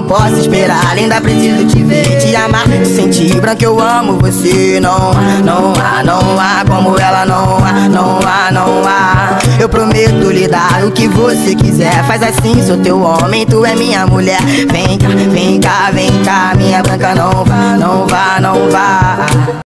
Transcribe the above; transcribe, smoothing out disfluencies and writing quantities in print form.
posso esperar, ainda preciso te ver, te amar, te sentir. Branca, eu amo você. Não há como ela, não há. Eu prometo lhe dar o que você quiser. Faz assim, sou teu homem, tu é minha mulher. Vem cá, minha Branca, não vá.